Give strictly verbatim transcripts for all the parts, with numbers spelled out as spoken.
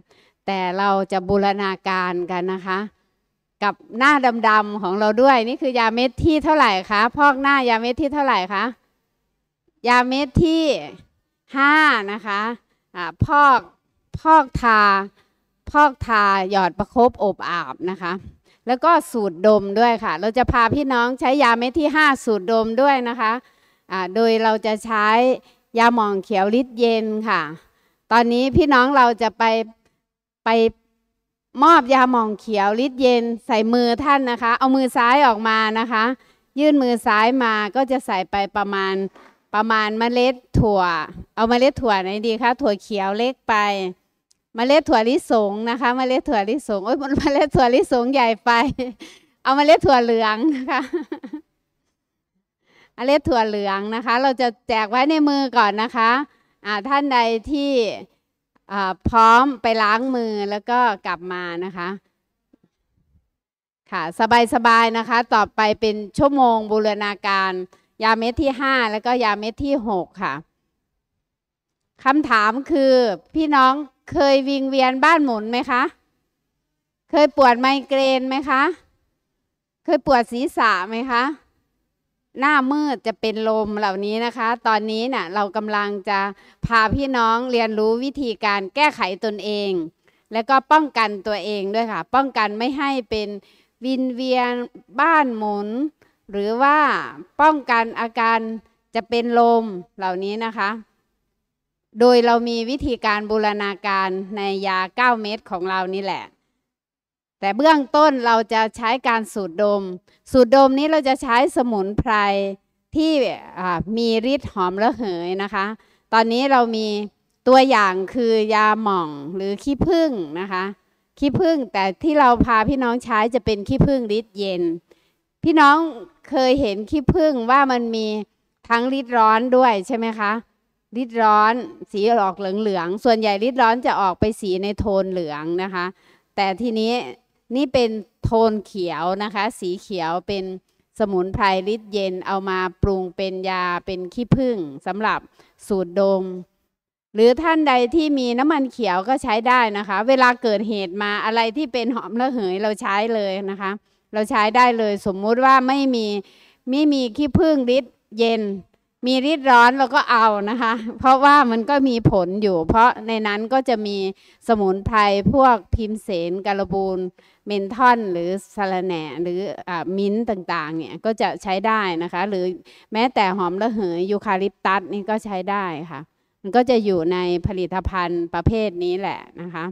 แต่เราจะบูรณาการกันนะคะกับหน้าดำๆของเราด้วยนี่คือยาเม็ดที่เท่าไหร่คะพอกหน้ายาเม็ดที่เท่าไหร่คะยาเม็ดที่ห้านะคะอ่าพอกพอกทาพอกทาหยอดประคบอบอาบนะคะแล้วก็สูดดมด้วยค่ะเราจะพาพี่น้องใช้ยาเม็ดที่ห้าสูดดมด้วยนะคะอ่าโดยเราจะใช้ยาหม่องเขียวฤทธิ์เย็นค่ะตอนนี้พี่น้องเราจะไปไปมอบยาหม่องเขียวฤทธิ์เย็นใส่มือท่านนะคะเอามือซ้ายออกมานะคะยื่นมือซ้ายมาก็จะใส่ไปประมาณประมาณเมล็ดถั่วเอาเมล็ดถั่วไหนดีคะถั่วเขียวเล็กไปเมล็ดถั่วลิสงนะคะเมล็ดถั่วลิสงโอ้ยเมล็ดถั่วลิสงใหญ่ไปเอาเมล็ดถั่วเหลืองนะคะเมล็ดถั่วเหลืองนะคะเราจะแจกไว้ในมือก่อนนะคะอ่าท่านใดที่พร้อมไปล้างมือแล้วก็กลับมานะคะค่ะสบายๆนะคะต่อไปเป็นชั่วโมงบูรณาการยาเม็ดที่ห้าแล้วก็ยาเม็ดที่หกค่ะคำถามคือพี่น้องเคยวิงเวียนบ้านหมุนไหมคะเคยปวดไมเกรนไหมคะเคยปวดศีรษะไหมคะหน้ามืดจะเป็นลมเหล่านี้นะคะตอนนี้น่ะเรากำลังจะพาพี่น้องเรียนรู้วิธีการแก้ไขตนเองและก็ป้องกันตัวเองด้วยค่ะป้องกันไม่ให้เป็นวิงเวียนบ้านหมุนหรือว่าป้องกันอาการจะเป็นลมเหล่านี้นะคะโดยเรามีวิธีการบูรณาการในยาเก้าเม็ดของเรานี่แหละแต่เบื้องต้นเราจะใช้การสูดดมสูดดมนี้เราจะใช้สมุนไพรที่มีฤทธิ์หอมระเหยนะคะตอนนี้เรามีตัวอย่างคือยาหม่องหรือขี้ผึ้งนะคะขี้ผึ้งแต่ที่เราพาพี่น้องใช้จะเป็นขี้ผึ้งฤทธิ์เย็นพี่น้องเคยเห็นขี้ผึ้งว่ามันมีทั้งฤทธิ์ร้อนด้วยใช่ไหมคะฤทธิ์ร้อนสีออกเหลืองๆส่วนใหญ่ฤทธิ์ร้อนจะออกไปสีในโทนเหลืองนะคะแต่ทีนี้นี่เป็นโทนเขียวนะคะสีเขียวเป็นสมุนไพรฤทธิ์เย็นเอามาปรุงเป็นยาเป็นขี้ผึ้งสำหรับสูดดมหรือท่านใดที่มีน้ำมันเขียวก็ใช้ได้นะคะเวลาเกิดเหตุมาอะไรที่เป็นหอมระเหยเราใช้เลยนะคะเราใช้ได้เลยสมมุติว่าไม่มีไม่มีขี้ผึ้งฤทธิ์เย็นมีฤทธิ์ร้อนเราก็เอานะคะเพราะว่ามันก็มีผลอยู่เพราะในนั้นก็จะมีสมุนไพรพวกพิมเสนการบูลเมนทอนหรือสะระแหน่หรืออมิ้นต่างๆเนี่ยก็จะใช้ได้นะคะหรือแม้แต่หอมระเหยยูคาลิปตัสนี่ก็ใช้ได้ค่ะมันก็จะอยู่ในผลิตภัณฑ์ประเภทนี้แหละนะคะ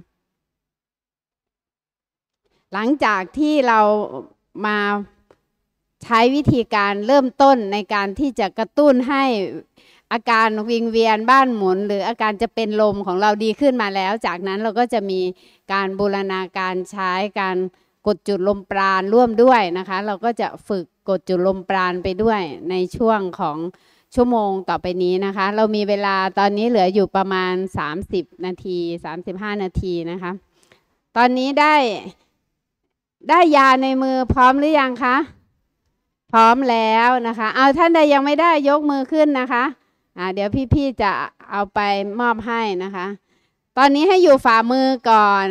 หลังจากที่เรามาใช้วิธีการเริ่มต้นในการที่จะกระตุ้นให้อาการวิงเวียนบ้านหมุนหรืออาการจะเป็นลมของเราดีขึ้นมาแล้วจากนั้นเราก็จะมีการบูรณาการใช้การกดจุดลมปราณร่วมด้วยนะคะเราก็จะฝึกกดจุดลมปราณไปด้วยในช่วงของชั่วโมงต่อไปนี้นะคะเรามีเวลาตอนนี้เหลืออยู่ประมาณสามสิบนาทีสามสิบห้านาทีนะคะตอนนี้ได้ได้ยาในมือพร้อมหรือยังคะพร้อมแล้วนะคะเอาท่านใดยังไม่ได้ยกมือขึ้นนะคะอ่าเดี๋ยวพี่ๆจะเอาไปมอบให้นะคะตอนนี้ให้อยู่ฝ่ามือก่อน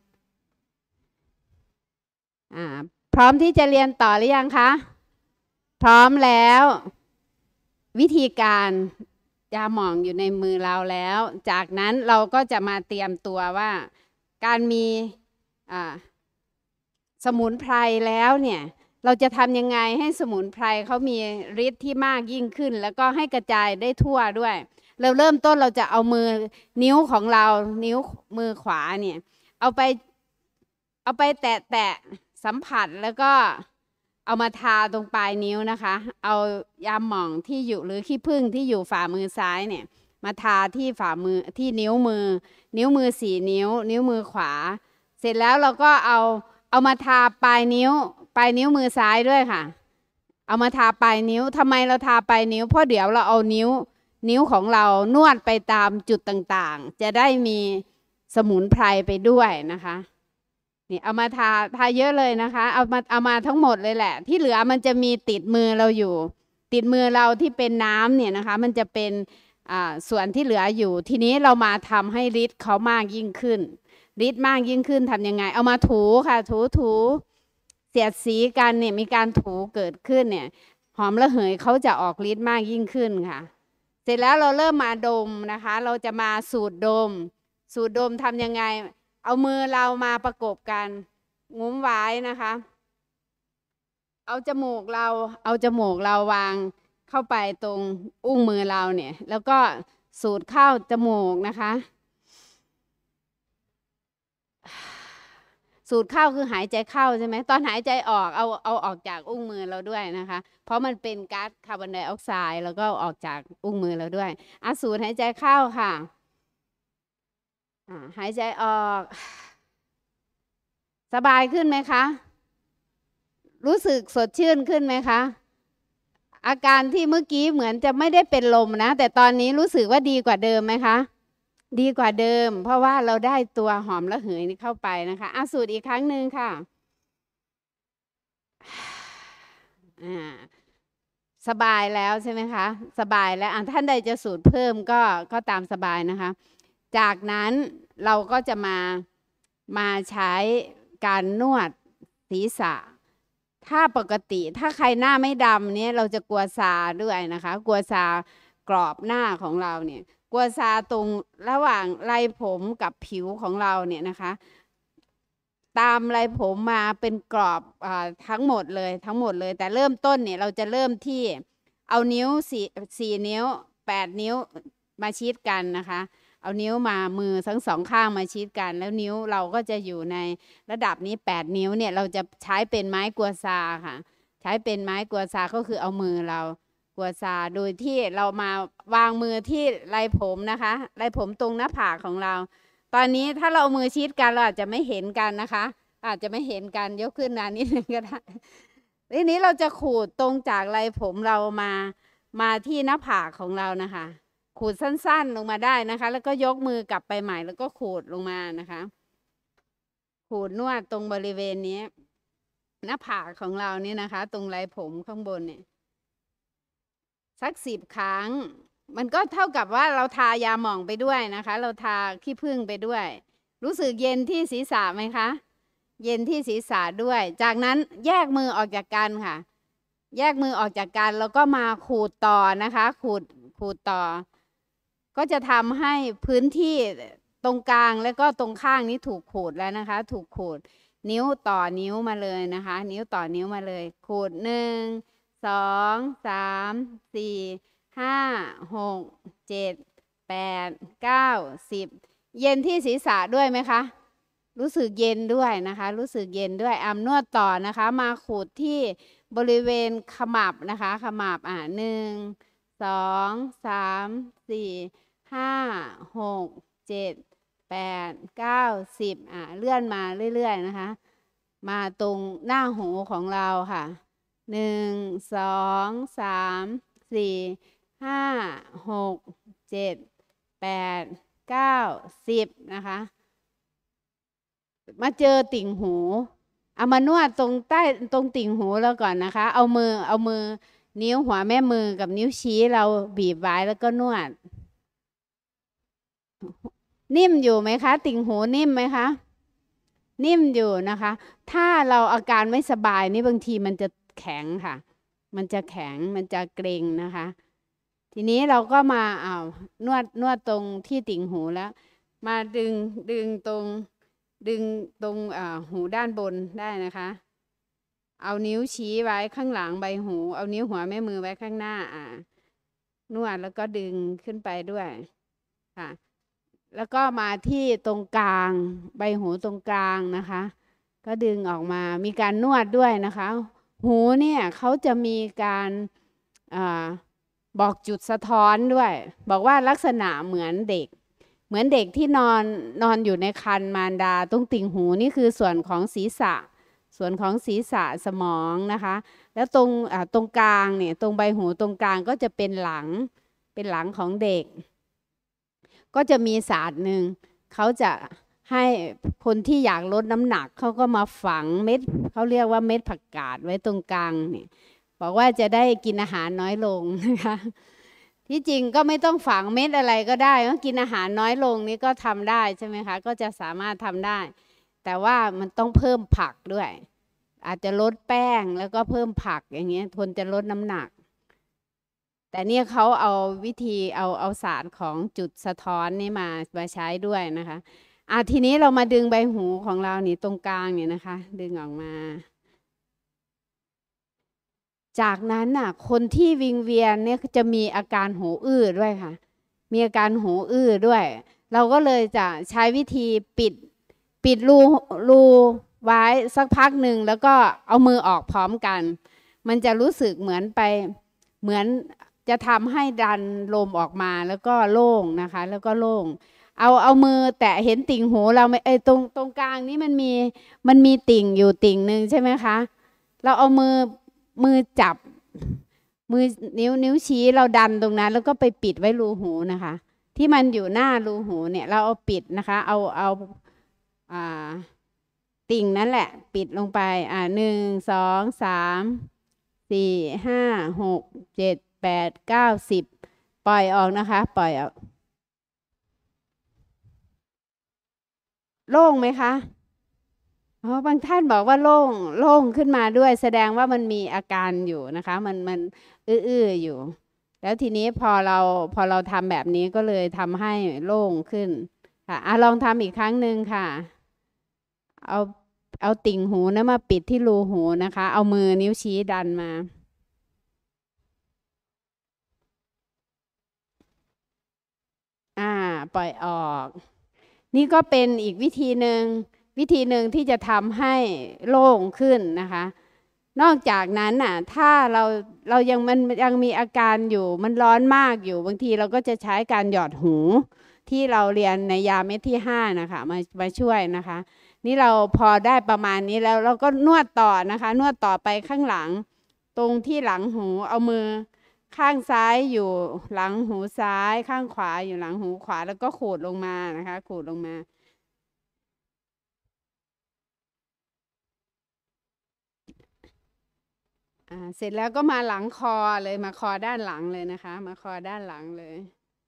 อ่าพร้อมที่จะเรียนต่อหรือยังคะพร้อมแล้ววิธีการยาหม่องอยู่ในมือเราแล้วจากนั้นเราก็จะมาเตรียมตัวว่าการมีอ่าสมุนไพรแล้วเนี่ยเราจะทำยังไงให้สมุนไพรเขามีฤทธิ์ที่มากยิ่งขึ้นแล้วก็ให้กระจายได้ทั่วด้วยเราเริ่มต้นเราจะเอามือนิ้วของเรานิ้วมือขวาเนี่ยเอาไปเอาไปแตะแตะสัมผัสแล้วก็เอามาทาตรงปลายนิ้วนะคะเอายาหม่องที่อยู่หรือขี้ผึ้งที่อยู่ฝ่ามือซ้ายเนี่ยมาทาที่ฝ่ามือที่นิ้วมือนิ้วมือสี่นิ้วนิ้วมือขวาเสร็จแล้วเราก็เอาเอามาทาปลายนิ้วปลายนิ้วมือซ้ายด้วยค่ะเอามาทาปลายนิ้วทำไมเราทาปลายนิ้วเพราะเดี๋ยวเราเอานิ้วนิ้วของเรานวดไปตามจุดต่างๆจะได้มีสมุนไพรไปด้วยนะคะนี่เอามาทาทาเยอะเลยนะคะเอามาเอามาทั้งหมดเลยแหละที่เหลือมันจะมีติดมือเราอยู่ติดมือเราที่เป็นน้ำเนี่ยนะคะมันจะเป็นอ่าส่วนที่เหลืออยู่ทีนี้เรามาทำให้ฤทธิ์เขามากยิ่งขึ้นฤทธิ์มากยิ่งขึ้นทำยังไงเอามาถูค่ะถูถูเสียดสีกันเนี่ยมีการถูเกิดขึ้นเนี่ยหอมระเหยเขาจะออกฤทธิ์มากยิ่งขึ้นค่ะเสร็จแล้วเราเริ่มมาดมนะคะเราจะมาสูดดมสูดดมทำยังไงเอามือเรามาประกบกันงุ้มไว้นะคะเอาจมูกเราเอาจมูกเราวางเข้าไปตรงอุ้งมือเราเนี่ยแล้วก็สูดเข้าจมูกนะคะสูดเข้าคือหายใจเข้าใช่ไหมตอนหายใจออกเอาเอาออกจากอุ้งมือเราด้วยนะคะเพราะมันเป็นก๊าซคาร์บอนไดออกไซด์แล้วก็ออกจากอุ้งมือเราด้วยอ่ะสูดหายใจเข้าค่ะอ่าหายใจออกสบายขึ้นไหมคะรู้สึกสดชื่นขึ้นไหมคะอาการที่เมื่อกี้เหมือนจะไม่ได้เป็นลมนะแต่ตอนนี้รู้สึกว่าดีกว่าเดิมไหมคะดีกว่าเดิมเพราะว่าเราได้ตัวหอมระเหยนี้เข้าไปนะคะอ่ะสูดอีกครั้งหนึ่งค่ะอ่าสบายแล้วใช่ไหมคะสบายแล้วอ่ะท่านใดจะสูดเพิ่มก็ก็ตามสบายนะคะจากนั้นเราก็จะมามาใช้การนวดศีรษะถ้าปกติถ้าใครหน้าไม่ดำเนี่ยเราจะกลัวซาด้วยนะคะกลัวซากรอบหน้าของเราเนี่ยกลัวซาตรงระหว่างไรผมกับผิวของเราเนี่ยนะคะตามไรผมมาเป็นกรอบอทั้งหมดเลยทั้งหมดเลยแต่เริ่มต้นเนี่ยเราจะเริ่มที่เอานิ้วสี่สี่นิ้วแปดนิ้วมาชิดกันนะคะเอานิ้วมามือทั้งสองข้างมาชิดกันแล้วนิ้วเราก็จะอยู่ในระดับนี้แปดนิ้วเนี่ยเราจะใช้เป็นไม้กัวซาค่ะใช้เป็นไม้กัวซาก็คือเอามือเรากัวซาโดยที่เรามาวางมือที่ไรผมนะคะไรผมตรงหน้าผากของเราตอนนี้ถ้าเราเอามือชิดกันเราอาจจะไม่เห็นกันนะคะอาจจะไม่เห็นกันยกขึ้นนานนิดนึงก็ได้ทีนี้เราจะขูดตรงจากไรผมเรามามาที่หน้าผากของเรานะคะขูดสั้นๆลงมาได้นะคะแล้วก็ยกมือกลับไปใหม่แล้วก็ขูดลงมานะคะขูดนวดตรงบริเวณนี้หน้าผากของเรานี่นะคะตรงไรผมข้างบนเนี่ยสักสิบครั้งมันก็เท่ากับว่าเราทายาหม่องไปด้วยนะคะเราทาขี้ผึ้งไปด้วยรู้สึกเย็นที่ศีรษะไหมคะเย็นที่ศีรษะด้วยจากนั้นแยกมือออกจากกันค่ะแยกมือออกจากกันแล้วก็มาขูดต่อนะคะขูดขูดต่อก็จะทำให้พื้นที่ตรงกลางแล้วก็ตรงข้างนี้ถูกขูดแล้วนะคะถูกขูดนิ้วต่อนิ้วมาเลยนะคะนิ้วต่อนิ้วมาเลยขูดหนึ่งสองสามสี่ห้าหกเจ็ดแปดเก้าสิบเย็นที่ศีรษะด้วยไหมคะรู้สึกเย็นด้วยนะคะรู้สึกเย็นด้วยอานวดต่อนะคะมาขูดที่บริเวณขมับนะคะขมับอ่าหนึ่งสองสามสี่ห้าหกเจ็ดแปดเก้าสิบอ่าเลื่อนมาเรื่อยๆนะคะมาตรงหน้าหูของเราค่ะหนึ่งสองสามสี่ห้าหกเจ็ดแปดเก้าสิบนะคะมาเจอติ่งหูเอามานวดตรงใต้ตรงติ่งหูแล้วก่อนนะคะเอามือเอามือนิ้วหัวแม่มือกับนิ้วชี้เราบีบไว้แล้วก็นวดนิ่มอยู่ไหมคะติ่งหูนิ่มไหมคะนิ่มอยู่นะคะถ้าเราอาการไม่สบายนี่บางทีมันจะแข็งค่ะมันจะแข็งมันจะเกร็งนะคะทีนี้เราก็มาเอานวดนวดตรงที่ติ่งหูแล้วมาดึงดึงตรงดึงตรงหูด้านบนได้นะคะเอานิ้วชี้ไว้ข้างหลังใบหูเอานิ้วหัวแม่มือไว้ข้างหน้าอ่านวดแล้วก็ดึงขึ้นไปด้วยค่ะแล้วก็มาที่ตรงกลางใบหูตรงกลางนะคะก็ดึงออกมามีการนวดด้วยนะคะหูเนี่ยเขาจะมีการอ่าบอกจุดสะท้อนด้วยบอกว่าลักษณะเหมือนเด็กเหมือนเด็กที่นอนนอนอยู่ในครรภ์มารดาตรงติ่งหูนี่คือส่วนของศีรษะส่วนของศีรษะสมองนะคะแล้วตรงตรงกลางเนี่ยตรงใบหูตรงกลางก็จะเป็นหลังเป็นหลังของเด็กก็จะมีศาสตร์หนึ่งเขาจะให้คนที่อยากลดน้ำหนักเขาก็มาฝังเม็ดเขาเรียกว่าเม็ดผักกาดไว้ตรงกลางเนี่ยบอกว่าจะได้กินอาหารน้อยลงนะคะที่จริงก็ไม่ต้องฝังเม็ดอะไรก็ได้ก็กินอาหารน้อยลงนี่ก็ทำได้ใช่ไหมคะก็จะสามารถทำได้แต่ว่ามันต้องเพิ่มผักด้วยอาจจะลดแป้งแล้วก็เพิ่มผักอย่างเงี้ยทนจะลดน้ำหนักแต่เนี่ยเขาเอาวิธีเอาเอาศาสตร์ของจุดสะท้อนนี่มามาใช้ด้วยนะคะอ่ะทีนี้เรามาดึงใบหูของเรานี่ตรงกลางเนี่ยนะคะดึงออกมาจากนั้นน่ะคนที่วิงเวียนเนี่ยจะมีอาการหูอื้อด้วยค่ะมีอาการหูอื้อด้วยเราก็เลยจะใช้วิธีปิดปิดรูรูไว้สักพักหนึ่งแล้วก็เอามือออกพร้อมกันมันจะรู้สึกเหมือนไปเหมือนจะทำให้ดันลมออกมาแล้วก็โล่งนะคะแล้วก็โล่งเอาเอามือแตะเห็นติ่งหูเราไหมไอ้ตรงตรงกลางนี้มันมีมันมีติ่งอยู่ติ่งหนึ่งใช่ไหมคะเราเอามือมือจับมือนิ้วนิ้วชี้เราดันตรงนั้นแล้วก็ไปปิดไว้รูหูนะคะที่มันอยู่หน้ารูหูเนี่ยเราเอาปิดนะคะเอาเอาอ่าติ่งนั่นแหละปิดลงไปอ่าหนึ่งสองสามสี่ห้าหกเจ็ดแปดเก้าสิบปล่อยออกนะคะปล่อยออกโล่งไหมคะอ๋อบางท่านบอกว่าโล่งโล่งขึ้นมาด้วยแสดงว่ามันมีอาการอยู่นะคะมันมันอื้อๆอยู่แล้วทีนี้พอเราพอเราทำแบบนี้ก็เลยทำให้โล่งขึ้นค่ะอ่ะลองทำอีกครั้งหนึ่งค่ะเอาเอาติ่งหูนะมาปิดที่รูหูนะคะเอามือนิ้วชี้ดันมาอ่าปล่อยออกนี่ก็เป็นอีกวิธีหนึ่งวิธีหนึ่งที่จะทำให้โล่งขึ้นนะคะนอกจากนั้นน่ะถ้าเราเรายังมันยังมีอาการอยู่มันร้อนมากอยู่บางทีเราก็จะใช้การหยอดหูที่เราเรียนในยาเม็ดที่ห้านะคะมามาช่วยนะคะนี่เราพอได้ประมาณนี้แล้วเราก็นวดต่อนะคะนวดต่อไปข้างหลังตรงที่หลังหูเอามือข้างซ้ายอยู่หลังหูซ้ายข้างขวาอยู่หลังหูขวาแล้วก็ขูดลงมานะคะขูดลงมาอ่าเสร็จแล้วก็มาหลังคอเลยมาคอด้านหลังเลยนะคะมาคอด้านหลังเลย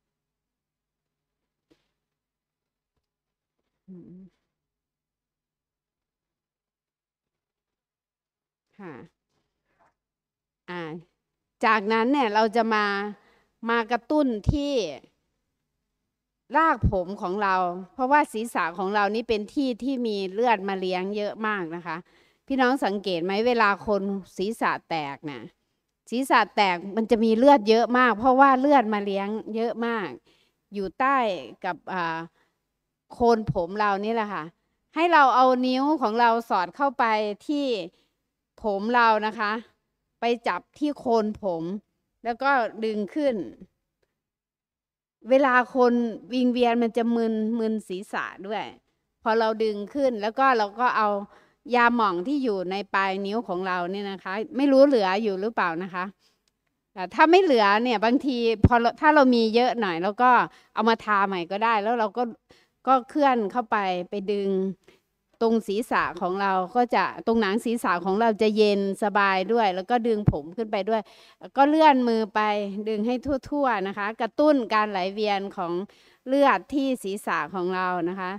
ค่ะอ่าจากนั้นเนี่ยเราจะมามากระตุ้นที่รากผมของเราเพราะว่าศีรษะของเรานี่เป็นที่ที่มีเลือดมาเลี้ยงเยอะมากนะคะพี่น้องสังเกตไหมเวลาคนศีรษะแตกนะศีรษะแตกมันจะมีเลือดเยอะมากเพราะว่าเลือดมาเลี้ยงเยอะมากอยู่ใต้กับโคนผมเรานี่แหละค่ะให้เราเอานิ้วของเราสอดเข้าไปที่ผมเรานะคะไปจับที่โคนผมแล้วก็ดึงขึ้นเวลาคนวิงเวียนมันจะมึนมึนศีรษะด้วยพอเราดึงขึ้นแล้วก็เราก็เอายาหม่องที่อยู่ในปลายนิ้วของเราเนี่ยนะคะไม่รู้เหลืออยู่หรือเปล่านะคะถ้าไม่เหลือเนี่ยบางทีพอถ้าเรามีเยอะหน่อยแล้วก็เอามาทาใหม่ก็ได้แล้วเราก็ก็เคลื่อนเข้าไปไปดึงตรงศีรษะของเราก็จะตรงหนังศีรษะของเราจะเย็นสบายด้วยแล้วก็ดึงผมขึ้นไปด้วยก็เลื่อนมือไปดึงให้ทั่วๆนะคะกระตุ้นการไหลเวียนของเลือดที่ศีรษะของเรานะคะ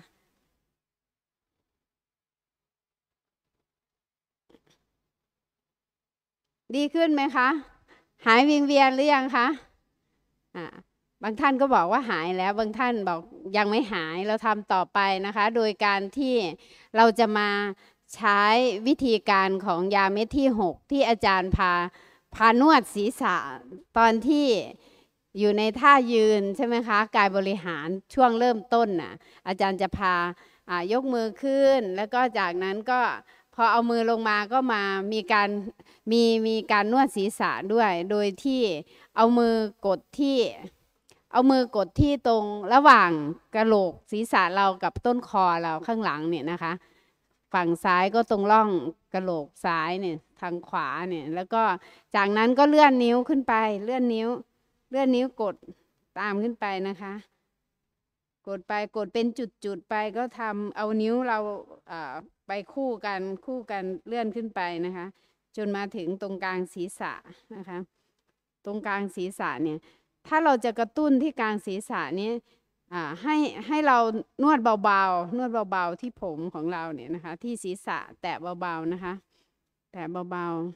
ดีขึ้นไหมคะหายวิงเวียนหรือยังคะอ่าบางท่านก็บอกว่าหายแล้วบางท่านบอกยังไม่หายเราทำต่อไปนะคะโดยการที่เราจะมาใช้วิธีการของยาเม็ดที่หกที่อาจารย์พาพานวดศีรษะตอนที่อยู่ในท่ายืนใช่ไหมคะกายบริหารช่วงเริ่มต้นน่ะอาจารย์จะพายกมือขึ้นแล้วก็จากนั้นก็พอเอามือลงมาก็มามีการมีมีการนวดศีรษะด้วยโดยที่เอามือกดที่เอามือกดที่ตรงระหว่างกระโหลกศีรษะเรากับต้นคอเราข้างหลังเนี่ยนะคะฝั่งซ้ายก็ตรงร่องกระโหลกซ้ายเนี่ยทางขวาเนี่ยแล้วก็จากนั้นก็เลื่อนนิ้วขึ้นไปเลื่อนนิ้วเลื่อนนิ้วกดตามขึ้นไปนะคะกดไปกดเป็นจุดๆไปก็ทำเอานิ้วเราไปคู่กันคู่กันเลื่อนขึ้นไปนะคะจนมาถึงตรงกลางศีรษะนะคะตรงกลางศีรษะเนี่ยถ้าเราจะกระตุ้นที่กลางศีรษะนี้อ่าให้ให้เรานวดเบาๆนวดเบาๆที่ผมของเราเนี่ยนะคะที่ศีรษะแตะเบาๆนะคะแตะเบาๆ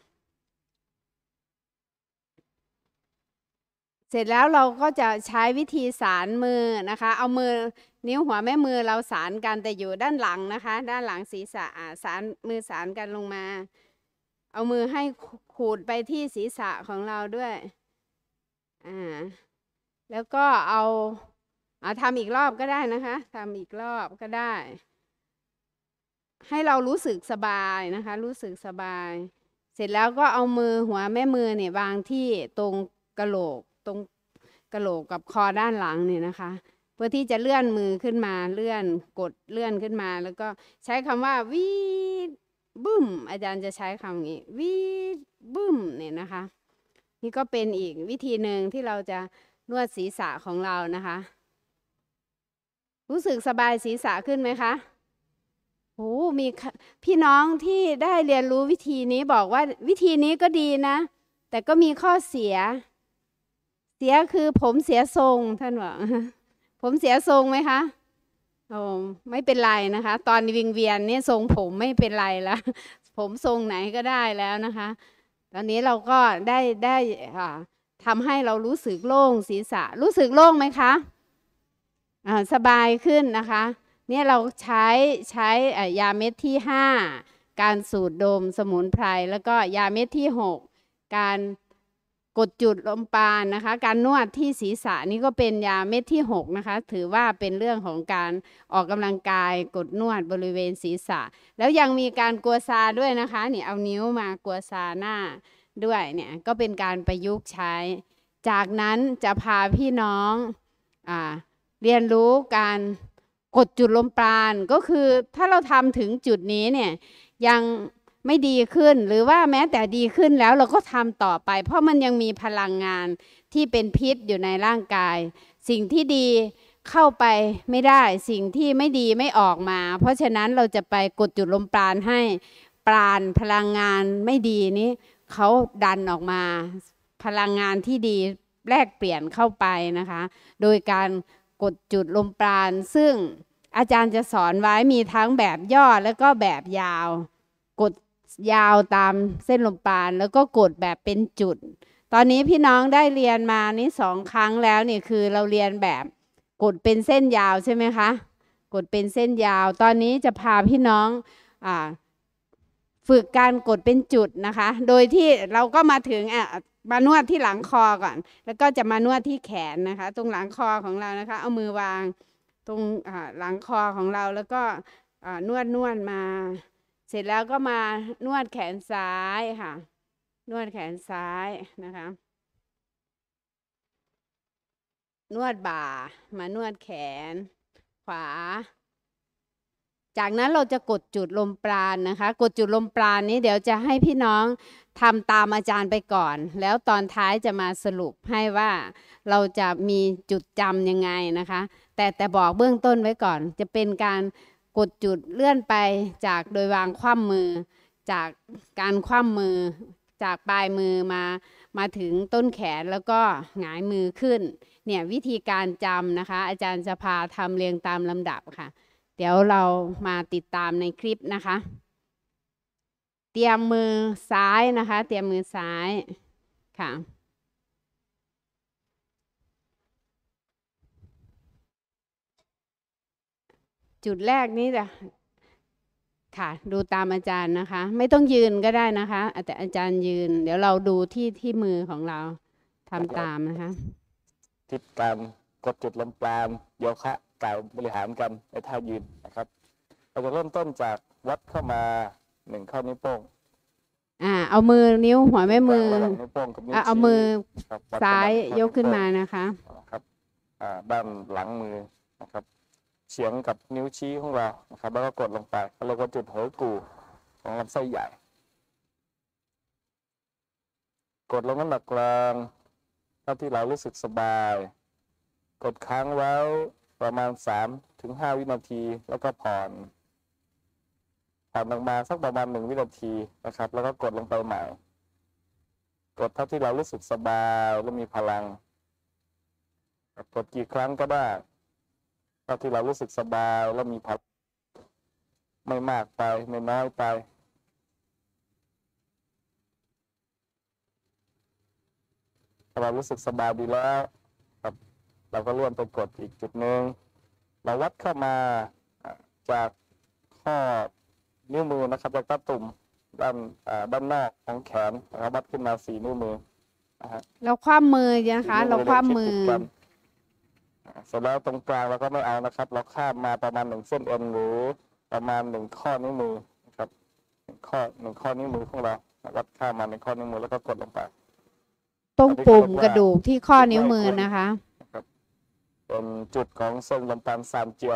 เสร็จแล้วเราก็จะใช้วิธีสานมือนะคะเอามือนิ้วหัวแม่มือเราสานกันแต่อยู่ด้านหลังนะคะด้านหลังศีรษะอ่าสานมือสานกันลงมาเอามือให้ขูดไปที่ศีรษะของเราด้วยอ่าแล้วก็เอาเอาทำอีกรอบก็ได้นะคะทำอีกรอบก็ได้ให้เรารู้สึกสบายนะคะรู้สึกสบายเสร็จแล้วก็เอามือหัวแม่มือเนี่ยวางที่ตรงกะโหลกตรงกะโหลกกับคอด้านหลังเนี่ยนะคะเพื่อที่จะเลื่อนมือขึ้นมาเลื่อนกดเลื่อนขึ้นมาแล้วก็ใช้คำว่าวีดบึ้มอาจารย์จะใช้คำนี้วีดบึ้มเนี่ยนะคะนี่ก็เป็นอีกวิธีหนึ่งที่เราจะนวดศีรษะของเรานะคะรู้สึกสบายศีรษะขึ้นไหมคะโอ้มีพี่น้องที่ได้เรียนรู้วิธีนี้บอกว่าวิธีนี้ก็ดีนะแต่ก็มีข้อเสียเสียคือผมเสียทรงท่านบอกผมเสียทรงไหมคะโอ้ไม่เป็นไรนะคะตอนวิงเวียนนี่ทรงผมไม่เป็นไรแล้วผมทรงไหนก็ได้แล้วนะคะตอนนี้เราก็ได้ได้ทำให้เรารู้สึกโล่งศีรษะรู้สึกโล่งไหมคะอ่าสบายขึ้นนะคะเนี่ยเราใช้ใช้ยาเม็ดที่ห้าการสูดดมสมุนไพรแล้วก็ยาเม็ดที่หกการกดจุดลมปราณนะคะการนวดที่ศีรษะนี่ก็เป็นยาเม็ดที่หกนะคะถือว่าเป็นเรื่องของการออกกำลังกายกดนวดบริเวณศีรษะแล้วยังมีการกัวซาด้วยนะคะนี่เอานิ้วมากัวซาหน้าด้วยเนี่ยก็เป็นการประยุกต์ใช้จากนั้นจะพาพี่น้องอ่าเรียนรู้การกดจุดลมปราณก็คือถ้าเราทำถึงจุดนี้เนี่ยยังไม่ดีขึ้นหรือว่าแม้แต่ดีขึ้นแล้วเราก็ทำต่อไปเพราะมันยังมีพลังงานที่เป็นพิษอยู่ในร่างกายสิ่งที่ดีเข้าไปไม่ได้สิ่งที่ไม่ดีไม่ออกมาเพราะฉะนั้นเราจะไปกดจุดลมปราณให้ปราณพลังงานไม่ดีนี้เขาดันออกมาพลังงานที่ดีแลกเปลี่ยนเข้าไปนะคะโดยการกดจุดลมปราณซึ่งอาจารย์จะสอนไว้มีทั้งแบบย่อแล้วก็แบบยาวกดยาวตามเส้นลมปราณแล้วก็กดแบบเป็นจุดตอนนี้พี่น้องได้เรียนมานี่สองครั้งแล้วนี่คือเราเรียนแบบกดเป็นเส้นยาวใช่ไหมคะกดเป็นเส้นยาวตอนนี้จะพาพี่น้องอ่าฝึกการกดเป็นจุดนะคะโดยที่เราก็มาถึงอ่ะมานวดที่หลังคอก่อนแล้วก็จะมานวดที่แขนนะคะตรงหลังคอของเรานะคะเอามือวางตรงหลังคอของเราแล้วก็นวดนวดมาเสร็จแล้วก็มานวดแขนซ้ายค่ะนวดแขนซ้ายนะคะนวดบ่ามานวดแขนขวาจากนั้นเราจะกดจุดลมปราณนะคะกดจุดลมปราณนี้เดี๋ยวจะให้พี่น้องทำตามอาจารย์ไปก่อนแล้วตอนท้ายจะมาสรุปให้ว่าเราจะมีจุดจำยังไงนะคะแต่แต่บอกเบื้องต้นไว้ก่อนจะเป็นการกดจุดเลื่อนไปจากโดยวางคว่ำมือจากการคว่ำมือจากปลายมือมามาถึงต้นแขนแล้วก็หงายมือขึ้นเนี่ยวิธีการจำนะคะอาจารย์จะพาทำเรียงตามลำดับค่ะเดี๋ยวเรามาติดตามในคลิปนะคะเตรียมมือซ้ายนะคะเตรียมมือซ้ายค่ะจุดแรกนี้จะค่ะดูตามอาจารย์นะคะไม่ต้องยืนก็ได้นะคะแต่อาจารย์ยืนเดี๋ยวเราดูที่ที่มือของเราทำตามนะคะติดการกดจุดลมปราณโยคะกล่าวบริหารกันในท่ายืนนะครับเราจะเริ่มต้นจากวัดเข้ามาหนึ่งข้อนิ้วโป้งอ่าเอามือนิ้วหัวแม่มืออ่าเอามือซ้ายยกขึ้นมานะคะครับอ่าด้านหลังมือนะครับเฉียงกับนิ้วชี้ของเรานะครับแล้วก็กดลงไปเราก็จุดหัวกูของลำไส้ใหญ่กดลงน้ำหนักกลางเท่าที่เรารู้สึกสบายกดค้างไว้ประมาณสามถึงห้าวินาทีแล้วก็ผ่อนผ่อนลงมาสักประมาณหนึ่งวินาทีนะครับแล้วก็กดลงไปใหม่กดเท่าที่เรารู้สึกสบายและมีพลังกดกี่ครั้งก็ได้เท่าที่เรารู้สึกสบายแล้วมีพลังไม่มากไปไม่น้อยไปถ้าเรารู้สึกสบายดีแล้วครับเราก็เลื่อนไปกดอีกจุดหนึ่งเราวัดเข้ามาจากข้อนิ้วมือนะครับจากตาตุ่มด้านด้านนอกของแขนนะครับวัดขึ้นมาสี่นิ้วมือนะฮะเราคว่ำมือนะคะเราคว่ำมือเสร็จแล้วตรงกลางเราก็ไม่เอานะครับเราข้ามมาประมาณหนึ่งเส้นเอ็นหรือประมาณหนึ่งข้อนิ้วมือนะครับหนึ่งข้อหนึ่งข้อนิ้วมือของเราวัดข้ามมาหนึ่งข้อนิ้วมือแล้วก็กดลงไปตรงปุ่มกระดูกที่ข้อนิ้วมือนะคะเป็นจุดของเส้นลำตันซานเจียว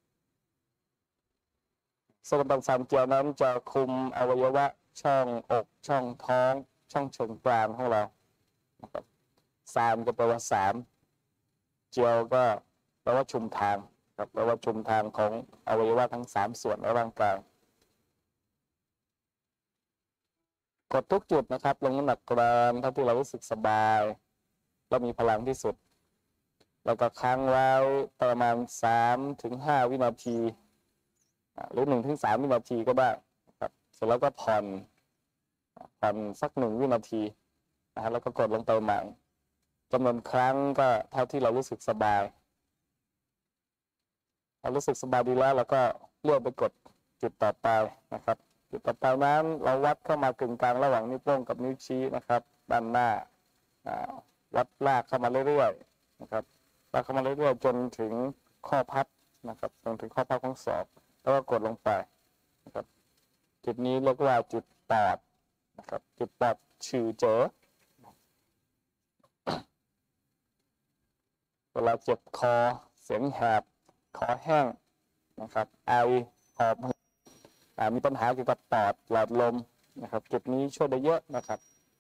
เส้นลำตันซานเจียวนั้นจะคุมอวัยวะช่องอกช่องท้องช่องเชิงกรานของเราซานก็แปลว่าสามเจียวก็แปลว่าชุมทางครับแปลว่าชุมทางของอวัยวะทั้งสามส่วนในร่างกายกดทุกจุดนะครับลงน้ำหนักกรานเท่าที่เรารู้สึกสบายเรามีพลังที่สุดเราก็ค้างไว้ประมาณสามถึงห้าวินาทีหรือหนึ่งถึงสามวินาทีก็ได้ครับเสร็จแล้วก็ผ่อนผ่อนสักหนึ่งวินาทีนะฮะแล้วก็กดลงไปใหม่จำนวนครั้งก็เท่าที่เรารู้สึกสบายเรารู้สึกสบายดีแล้วเราก็เลื่อนไปกดจุดต่อไปนะครับจุดต่อไปนั้นเราวัดเข้ามากึ่งกลางระหว่างนิ้วโป้งกับนิ้วชี้นะครับด้านหน้าวัดลากเข้ามาเรื่อยๆนะครับลากเข้ามาเรื่อยๆจนถึงข้อพับนะครับจนถึงข้อพับของศอกแล้วก็กดลงไปนะครับจุดนี้เรียกว่าจุดปอดนะครับจุดปอดชื่อเจอเวลาเจ็บคอเสียงแหบคอแห้งนะครับไอหอบมีปัญหาเกี่ยวกับปอดหลอดลมนะครับจุดนี้ช่วยได้เยอะนะครับ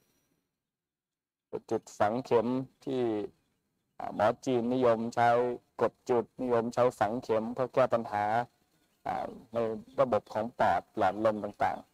จุดฝังเข็มที่หมอจีนนิยมใช้กดจุดนิยมใช้ฝังเข็มเพื่อแก้ปัญหาในระบบของปอดหลอดลมต่างๆ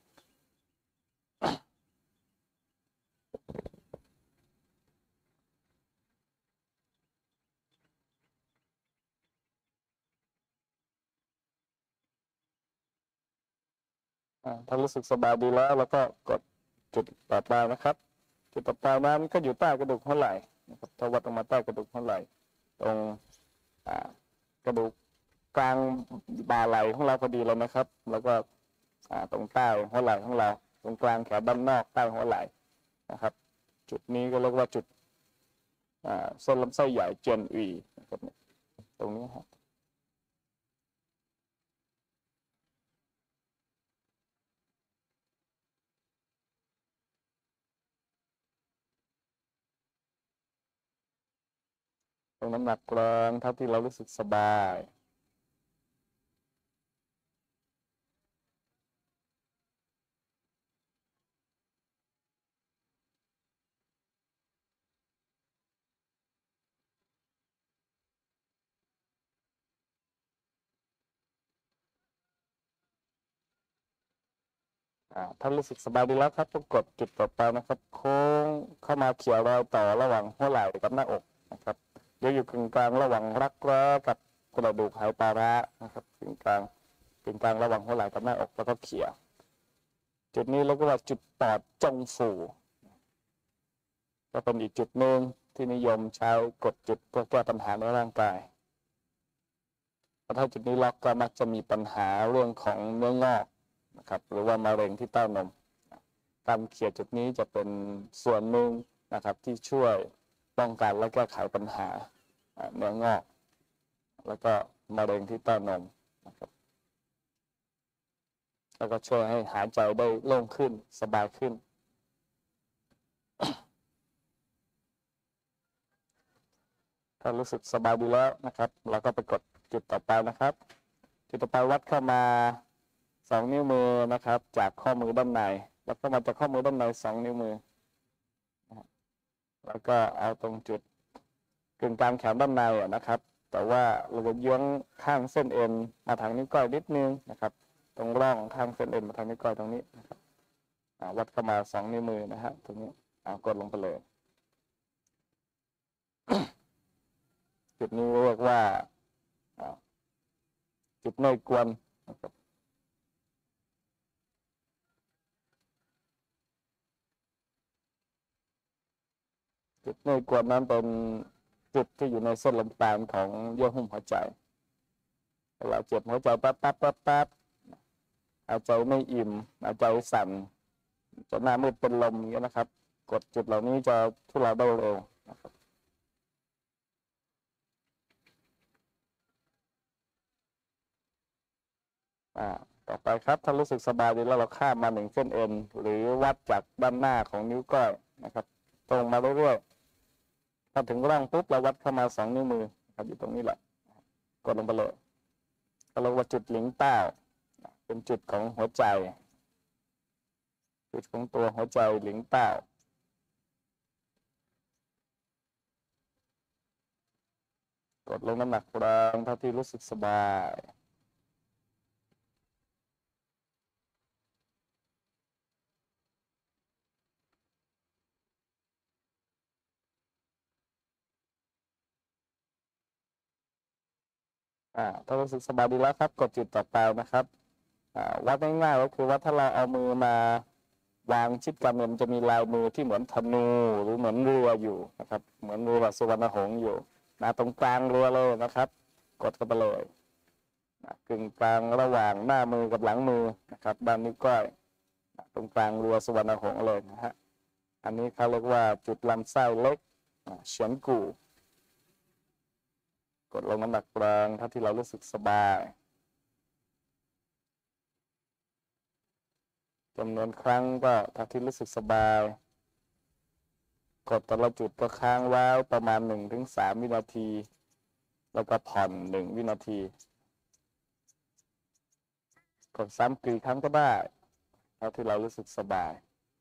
ถ้ารู้สึกสบายดีแล้วเราก็กดจุดต่อไปนะครับจุดต่อไปนั้นก็อยู่ใต้กระดูกหัวไหล่นะครับถ้าวัดออกมาใต้กระดูกหัวไหล่ตรงกระดูกกลางบ่าไหล่ของเราพอดีเลยนะครับแล้วก็ตรงใต้หัวไหล่ของเราตรงกลางแขนด้านนอกใต้หัวไหล่นะครับจุดนี้ก็เรียกว่าจุดเส้นลำไส้ใหญ่เจนอีนะครับตรงนี้ครับตรงน้ำหนักกลางเท่าที่เรารู้สึกสบายถ้ารู้สึกสบายดีแล้วครับก็กดจุดต่อไปนะครับโค้งเข้ามาเขี่ยรอยต่อระหว่างหัวไหล่กับหน้าอกนะครับเดี๋ยวอยู่กึ่งกลางระหว่างรักแร้กับกระดูกไหปลาร้านะครับกึ่งกลางกึ่งกลางระหว่างหัวไหล่กับหน้าอกแล้วก็เขี่ยจุดนี้เราก็เรียกจุดปอดจงฟูก็เป็นอีกจุดหนึ่งที่นิยมใช้กดจุดเพื่อแก้ปัญหาในร่างกายถ้าจุดนี้ล็อกก็มักจะมีปัญหาเรื่องของเนื้องอกนะครับหรือว่ามะเร็งที่เต้านมการเขี่ยจุดนี้จะเป็นส่วนหนึ่งนะครับที่ช่วยป้องกันและแก้ไขปัญหาเนื้องอกแล้วก็มะเร็งที่เต้านมนะครับแล้วก็ช่วยให้หายใจได้โล่งขึ้นสบายขึ้นถ้ารู้สึกสบายดีแล้วนะครับเราก็ไปกดจุดต่อไปนะครับจุดต่อไปวัดเข้ามาสองนิ้วมือนะครับจากข้อมือด้านในแล้วก็มาจากข้อมือด้านในสองนิ้วมือแล้วก็เอาตรงจุดกึ่งกลางแขนด้านในนะครับแต่ว่าเราจะย้อนข้างเส้นเอ็นมาทางนิ้วก้อยนิดนึงนะครับตรงร่องข้างเส้นเอ็นมาทางนิ้วก้อยตรงนี้นะครับวัดเข้ามาสองนิ้วมือนะฮะตรงนี้กดลงไปเลยจุดนี้เรียกว่าจุดเนยกวนนะครับจุดเนยกวนนั้นเป็นจุดที่อยู่ในเส้นลำปานของเยื่อหุ้มหัวใจเวลาเจ็บหัวใจปั๊บปั๊บปั๊บปั๊บหายใจไม่อิ่มหายใจสั่นจะหน้ามืดเป็นลมอย่างนี้นะครับกดจุดเหล่านี้จะทุเลาได้เร็วนะครับอ่าต่อไปครับถ้ารู้สึกสบายดีแล้วเราข้ามมาหนึ่งเส้นเอ็นหรือวัดจากด้านหน้าของนิ้วก้อยนะครับตรงมาเรื่อยๆถ้าถึงร่างปุ๊บเราวัดเข้ามาสองนิ้วมือครับอยู่ตรงนี้แหละกดลงไปเลยก็เรียกว่าจุดหลิงเต้าเป็นจุดของหัวใจจุดของตัวหัวใจหลิงเต้ากดลงน้ำหนักแรงเท่าที่รู้สึกสบายอ่าถ้ารู้สึกสบายดีแล้วครับกดจุดต่อไปนะครับอ่าวัดง่ายๆก็คือว่าถ้าเราเอามือมาวางชิดกันมันจะมีลายมือที่เหมือนธนูหรือเหมือนเรืออยู่นะครับเหมือนเรือสุวรรณหงส์อยู่นะตรงกลางเรือเลยนะครับกดเข้าไปเลยนะกึ่งกลางระหว่างหน้ามือกับหลังมือนะครับด้านนิ้วก้อยนะตรงกลางเรือสุวรรณหงส์เลยนะฮะอันนี้เขาเรียกว่าจุดลำไส้เล็กเฉียนกู่กดลงน้ำหนักแรงเท่าที่เรารู้สึกสบายจำนวนครั้งก็เท่าที่รู้สึกสบายกดแต่ละจุดก็ค้างไว้ประมาณหนึ่งถึงสามวินาทีแล้วก็ผ่อนหนึ่งวินาทีกดซ้ำกี่ครั้งก็ได้เท่าที่เรารู้สึกสบาย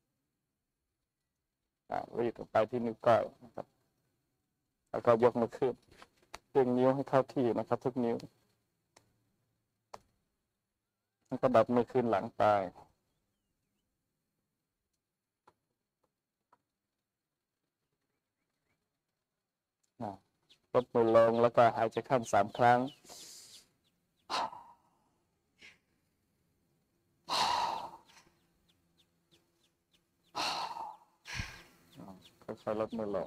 รีดไปที่นิ้วก้อยนะครับแล้วก็ยกมือขึ้นดึงนิ้วให้เข้าที่นะครับทุกนิ้วแล้วก็ดับมือขึ้นหลังไปลดมือลงแล้วก็หายใจเข้าสามครั้งค่อยๆลดมือลง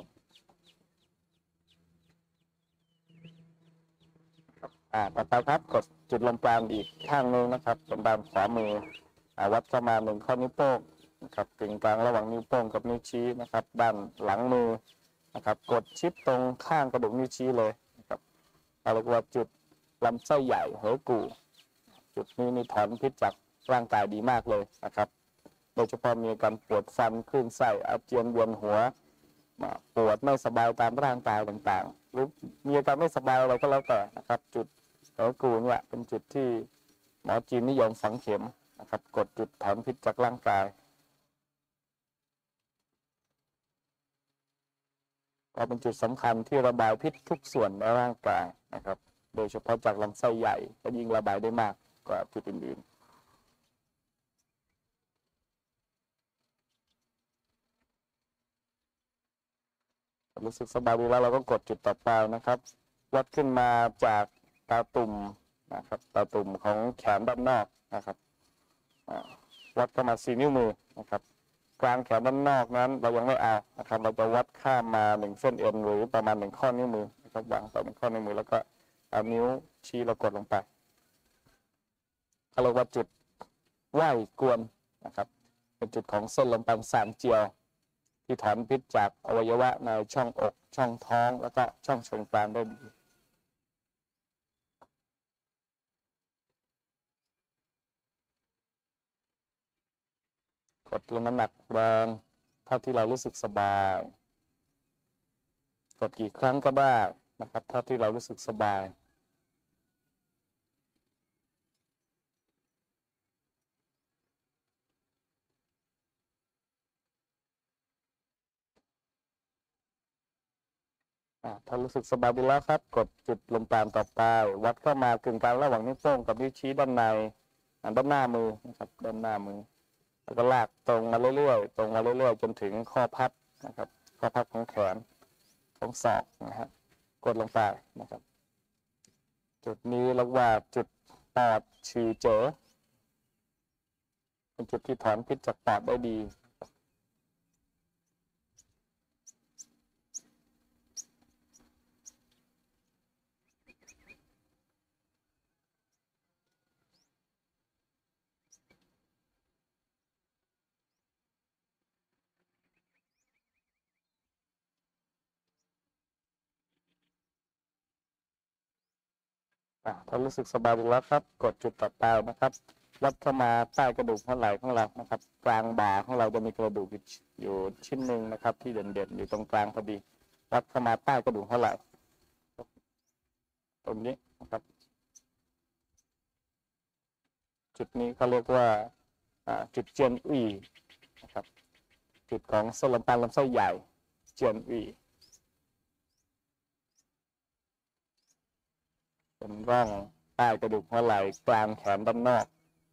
อ่าต่อไปครับกดจุดลมปราณอีกข้างนึงนะครับตรงด้านขวามือวัดประมาณหนึ่งข้อนิ้วโป้งนะครับกึ่งกลางระหว่างนิ้วโป้งกับนิ้วชี้นะครับด้านหลังมือนะครับกดชิดตรงข้างกระดูกนิ้วชี้เลยนะครับเราเรียกว่าจุดลำไส้ใหญ่หัวกู่จุดนี้นี่ถอนพิษจากร่างกายดีมากเลยนะครับโดยเฉพาะมีอาการปวดฟันคลื่นไส้อาเจียนเวียนหัวปวดไม่สบายตามร่างกายต่างๆหรือมีอาการไม่สบายอะไรก็แล้วแต่นะครับจุดหัวกู่เนี่ยเป็นจุดที่หมอจีนนิยมฝังเข็มนะครับกดจุดถอนพิษจากร่างกายก็เป็นจุดสำคัญที่ระบายพิษทุกส่วนในร่างกายนะครับโดยเฉพาะจากลำไส้ใหญ่ก็ยิ่งระบายได้มากกว่าจุดอื่นๆรู้สึกสบายดีแล้วเราก็กดจุดต่อไปนะครับวัดขึ้นมาจากตาตุ่มนะครับตาตุ่มของแขนด้านนอกนะครับวัดเข้ามาสี่นิ้วมือนะครับกลางแขนด้านนอกนั้นเรายังไม่เอานะครับเราจะวัดข้ามมาหนึ่งเส้นเอ็นหรือประมาณหนึ่งข้อนิ้วมือนะครับวางต่อหนึ่งข้อนิ้วมือแล้วก็เอานิ้วชี้เรากดลงไปเราวัดจุดไหว้กวนนะครับเป็นจุดของเส้นลำปังสามเจียวที่ถอนพิษจากอวัยวะในช่องอกช่องท้องแล้วก็ช่องเชิงกรานได้ดีกดลงน้ำหนักแรงเท่าที่เรารู้สึกสบายกดกี่ครั้งก็ได้นะครับเท่าที่เรารู้สึกสบายถ้ารู้สึกสบายดีแล้วครับกดจุดลมปราณต่อไปวัดเข้ามากึ่งกลางระหว่างนิ้วโป้งกับนิ้วชี้ด้านในด้านหน้ามือนะครับด้านหน้ามือแล้วก็ลากตรงมาเรื่อยๆตรงมาเรื่อยๆจนถึงข้อพับนะครับข้อพับของแขนของศอกนะฮะกดลงไปนะครับจุดนี้เรียกว่าจุดปอดฉี่เจ๋อเป็นจุดที่ถอนพิษจากปอดได้ดีถ้ารู้สึกสบายดีแล้วครับกดจุดต่อไปนะครับวัดเข้ามาใต้กระดูกหัวไหล่ของเรานะครับกลางบ่าของเราจะมีกระดูกอยู่ชิ้นหนึ่งนะครับที่เด่นๆอยู่ตรงกลางพอดีวัดเข้ามาใต้กระดูกหัวไหล่ตรงนี้นะครับจุดนี้เขาเรียกว่าจุดเจียนอีนะครับจุดของเส้นลำตันลำไส้ใหญ่เจียนอีเป็นร่องใต้กระดูกหัวไหล่กลางแขนด้านนอก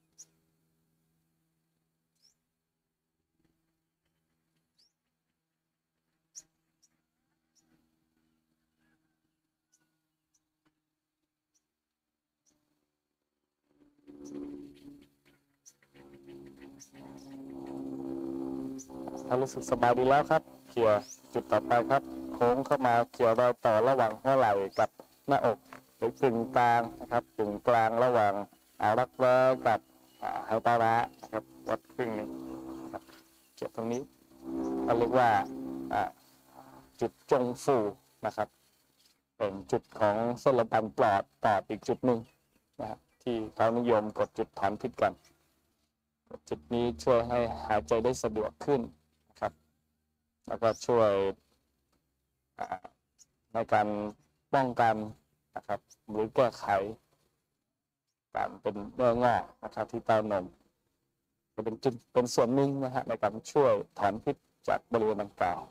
ถ้ารู้สึกสบายดีแล้วครับเขี่ยจุดต่อไปครับโค้งเข้ามาเขี่ยรอยต่อระหว่างหัวไหล่กับหน้าอกหรือกึ่งกลางนะครับกึ่งกลางระหว่างอารักแร้กับเฮาตาระนะครับวัดครึ่งนึงครับเกี่ยวตรงนี้เราเรียกว่าจุดจงฟูนะครับเป็นจุดของเส้นลำตันปลอดปอดอีกจุดหนึ่งนะครับที่เขานิยมกดจุดถอนพิษกันจุดนี้ช่วยให้หายใจได้สะดวกขึ้นนะครับแล้วก็ช่วยในการป้องกันนะครับหรือแก้ไขการเป็นเนื้องอกนะครับที่เต้านมจะเป็นจุดเป็นส่วนหนึ่งนะฮะในการช่วยถอนพิษจากบริเวณดังกล่าว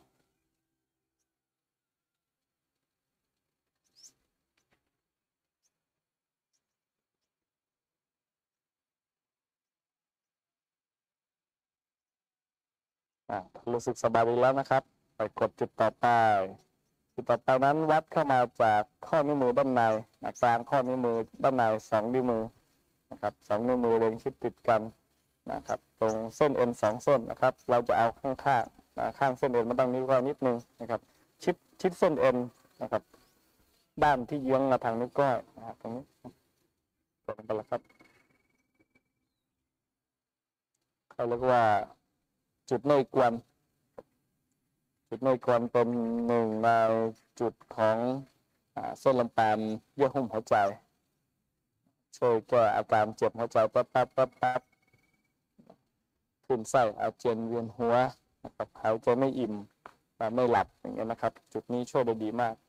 รู้สึกสบายดีแล้วนะครับไปกดจุดต่อไปจุดต่อไปนั้นวัดเข้ามาจากข้อนิ้วมือด้านในกลางข้อนิ้วมือด้านในสองนิ้วมือนะครับสองนิ้วมือเรียงชิดติดกันนะครับตรงเส้นเอ็นสองเส้นนะครับเราจะเอาข้างข้างข้างเส้นเอ็นมาตั้งนิ้วก้อยนิดนึงนะครับชิดชิดเส้นเอ็นนะครับด้านที่เยื้องมาทางนิ้วก้อยนะครับตรงนี้ตรงไปแล้วครับเขาเรียกว่าจุดเนยกวนจุดเนยกวนเป็นหนึ่งในจุดของเส้นลำตันเยื่อหุ้มหัวใจช่วยแก้อาการเจ็บหัวใจปั๊บปั๊บปั๊บปั๊บขึ้นไส้อาเจียนเวียนหัวนะครับหายใจไม่อิ่มไม่หลับอย่างเงี้ยนะครับจุดนี้ช่วยได้ดีมาก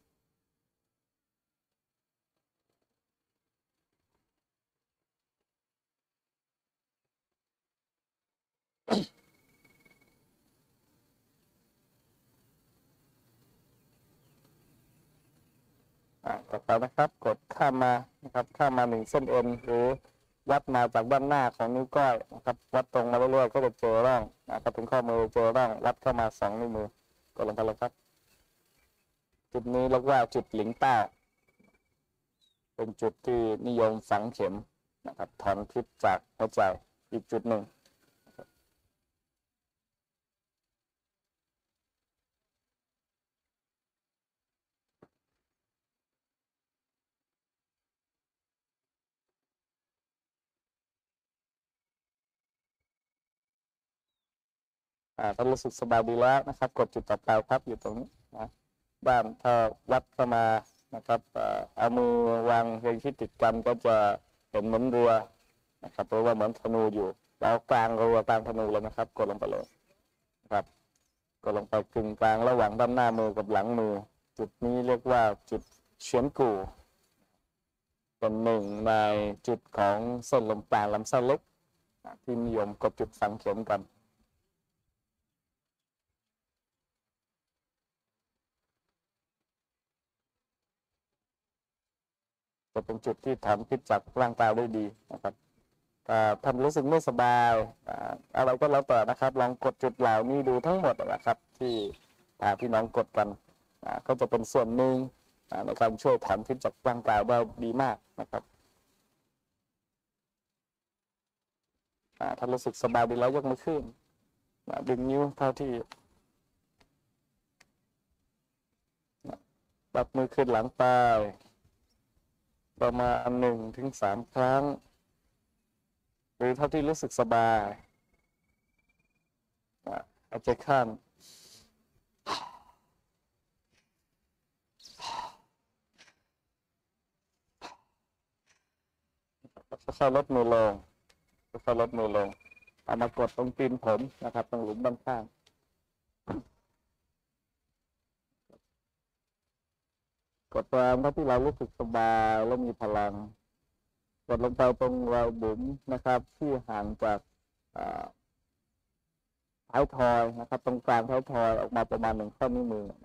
ต่อไปนะครับกดข้ามมานะครับข้ามมาหนึ่งเส้นเอ็นหรือวัดมาจากด้านหน้าของนิ้วก้อยนะครับวัดตรงมาเรื่อยๆก็จะเจอร่องนะครับถึงข้อมือเจอร่องวัดเข้ามาสองนิ้วมือกดลงไปเลยครับจุดนี้เรียกว่าจุดหลิงเต้าเป็นจุดที่นิยมฝังเข็มนะครับถอนพิษจากหัวใจอีกจุดหนึ่งถ้ารู้สึกสบายดีแล้วนะครับกดจุดต่อไปครับอยู่ตรงนี้นะบ้านถ้าวัดเข้ามานะครับเอามือวางเรียงชิดติดกันก็จะเห็นเหมือนเรือนะครับหรือว่าเหมือนธนูอยู่แล้วกลางเรือกลางธนูเลยนะครับกดลงไปเลยนะครับกดลงไปกึ่งกลางระหว่างด้านหน้ามือกับหลังมือจุดนี้เรียกว่าจุดเฉียนกู่เป็นหนึ่งในจุดของเส้นลำตันลำไส้เล็กที่นิยมกดจุดฝังเข็มกันจะเป็นจุดที่ถอนพิษจากร่างกายได้ดีนะครับถ้าท่านรู้สึกไม่สบายอะไรก็แล้วแต่นะครับลองกดจุดเหล่านี้ดูทั้งหมดนะครับที่พี่น้องกดกันก็จะเป็นส่วนหนึ่งในการช่วยถอนพิษจากร่างกายได้ดีมากนะครับถ้ารู้สึกสบายดีแล้วยกมือขึ้นดึงนิ้วเท่าที่ปรับมือขึ้นหลังไปประมาณหนึ่งถึงสามครั้งหรือเท่าที่รู้สึกสบายเอาใจข้ามค่อยๆลดมือลงค่อยๆลดมือลงเอามากดตรงตีนผมนะครับตรงหลุมด้านข้างกดตามเท่าที่เรารู้สึกสบายและมีพลังกดลงไปตรงเราบุ๋มนะครับที่ห่างจากท้ายทอยนะครับตรงกลางท้ายทอยออกมาประมาณหนึ่งข้อนิ้วมือ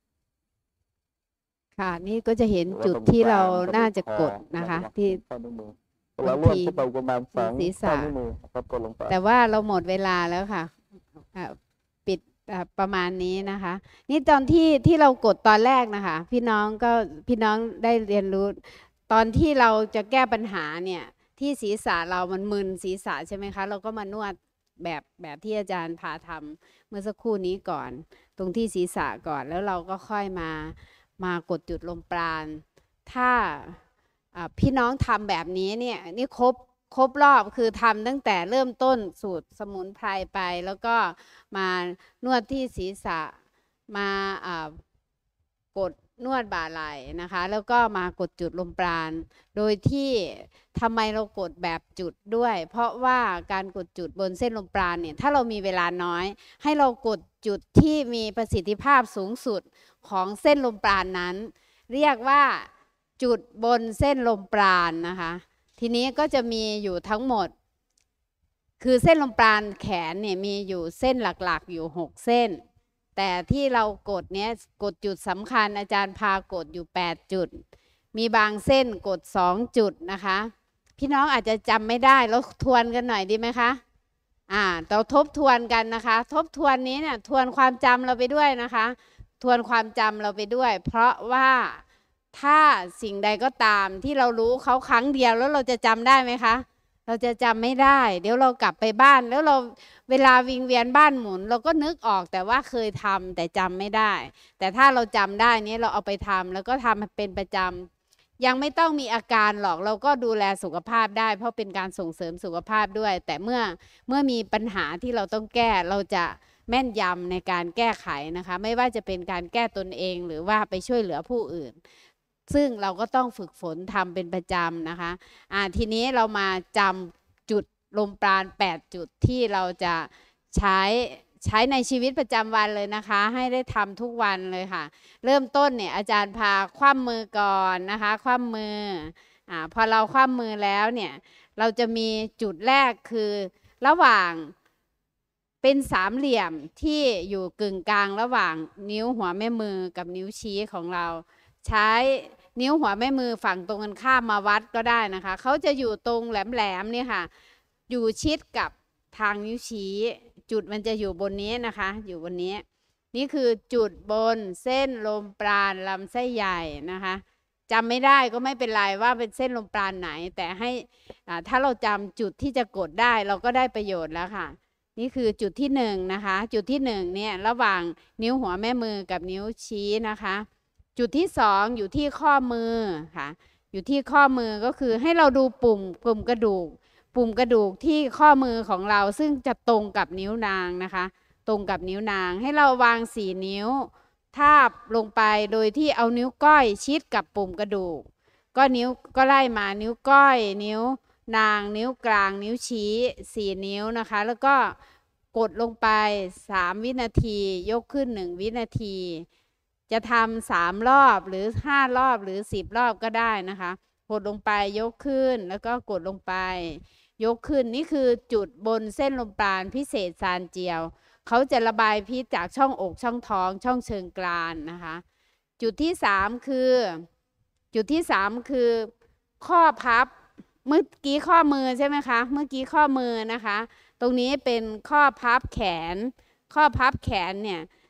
ค่ะนี่ก็จะเห็นจุดที่เราน่าจะกดนะคะที่เราล้วนขึ้นไปประมาณสองข้อนิ้วมือครับกดลงไปแต่ว่าเราหมดเวลาแล้วค่ะปิดประมาณนี้นะคะนี่ตอนที่ที่เรากดตอนแรกนะคะพี่น้องก็พี่น้องได้เรียนรู้ตอนที่เราจะแก้ปัญหาเนี่ยที่ศีรษะเรามันมึนศีรษะใช่ไหมคะเราก็มานวดแบบแบบที่อาจารย์พาทำเมื่อสักครู่นี้ก่อนตรงที่ศีรษะก่อนแล้วเราก็ค่อยมามากดจุดลมปราณถ้าพี่น้องทำแบบนี้เนี่ยนี่ครบครบรอบคือทำตั้งแต่เริ่มต้นสูตรสมุนไพรไปแล้วก็มานวดที่ศีรษะมากดนวดบ่าไหล่นะคะแล้วก็มากดจุดลมปราณโดยที่ทำไมเรากดแบบจุดด้วยเพราะว่าการกดจุดบนเส้นลมปราณเนี่ยถ้าเรามีเวลาน้อยให้เรากดจุดที่มีประสิทธิภาพสูงสุดของเส้นลมปราณนั้นเรียกว่าจุดบนเส้นลมปราณนะคะทีนี้ก็จะมีอยู่ทั้งหมดคือเส้นลมปราณแขนเนี่ยมีอยู่เส้นหลักๆอยู่หกเส้นแต่ที่เรากดเนี้ยกดจุดสำคัญอาจารย์พากดอยู่แปดจุดมีบางเส้นกดสองจุดนะคะพี่น้องอาจจะจำไม่ได้แล้วทวนกันหน่อยดีไหมคะอ่าเราทบทวนกันนะคะทบทวนนี้เนี่ยทวนความจำเราไปด้วยนะคะทวนความจำเราไปด้วยเพราะว่าถ้าสิ่งใดก็ตามที่เรารู้เขาครั้งเดียวแล้วเราจะจำได้ไหมคะเราจะจำไม่ได้เดี๋ยวเรากลับไปบ้านแล้วเราเวลาวิงเวียนบ้านหมุนเราก็นึกออกแต่ว่าเคยทำแต่จำไม่ได้แต่ถ้าเราจำได้นี้เราเอาไปทำแล้วก็ทำเป็นประจำยังไม่ต้องมีอาการหรอกเราก็ดูแลสุขภาพได้เพราะเป็นการส่งเสริมสุขภาพด้วยแต่เมื่อเมื่อมีปัญหาที่เราต้องแก้เราจะแม่นยำในการแก้ไขนะคะไม่ว่าจะเป็นการแก้ตนเองหรือว่าไปช่วยเหลือผู้อื่นซึ่งเราก็ต้องฝึกฝนทำเป็นประจำนะคะอ่าทีนี้เรามาจำจุดลมปราณแปดจุดที่เราจะใช้ใช้ในชีวิตประจำวันเลยนะคะให้ได้ทำทุกวันเลยค่ะเริ่มต้นเนี่ยอาจารย์พาคว่ำมือก่อนนะคะคว่ำมืออ่าพอเราคว่ำมือแล้วเนี่ยเราจะมีจุดแรกคือระหว่างเป็นสามเหลี่ยมที่อยู่กึ่งกลางระหว่างนิ้วหัวแม่มือกับนิ้วชี้ของเราใช้นิ้วหัวแม่มือฝั่งตรงกันข้ามมาวัดก็ได้นะคะเขาจะอยู่ตรงแหลมๆนี่ค่ะอยู่ชิดกับทางนิ้วชี้จุดมันจะอยู่บนนี้นะคะอยู่บนนี้นี่คือจุดบนเส้นลมปราณลำไส้ใหญ่นะคะจำไม่ได้ก็ไม่เป็นไรว่าเป็นเส้นลมปราณไหนแต่ให้ถ้าเราจำจุดที่จะกดได้เราก็ได้ประโยชน์แล้วค่ะนี่คือจุดที่หนึ่งนะคะจุดที่หนึ่งเนี่ยระหว่างนิ้วหัวแม่มือกับนิ้วชี้นะคะจุดที่สองอยู่ที่ข้อมือค่ะอยู่ที่ข้อมือก็คือให้เราดูปุ่มปุ่มกระดูกปุ่มกระดูกที่ข้อมือของเราซึ่งจะตรงกับนิ้วนางนะคะตรงกับนิ้วนางให้เราวางสี่นิ้วทาบลงไปโดยที่เอานิ้วก้อยชิดกับปุ่มกระดูกก็นิ้วก็ไล่มานิ้วก้อยนิ้วนางนิ้วกลางนิ้วชี้สี่นิ้วนะคะแล้วก็กดลงไปสามวินาทียกขึ้นหนึ่งวินาทีจะทำสามรอบหรือห้ารอบหรือสิบรอบก็ได้นะคะกดลงไปยกขึ้นแล้วก็กดลงไปยกขึ้นนี่คือจุดบนเส้นลมปราณพิเศษซานเจียวเขาจะระบายพิษจากช่องอกช่องท้องช่องเชิงกรานนะคะจุดที่สามคือจุดที่สามคือข้อพับเมื่อกี้ข้อมือใช่ไหมคะเมื่อกี้ข้อมือนะคะตรงนี้เป็นข้อพับแขนข้อพับแขนเนี่ย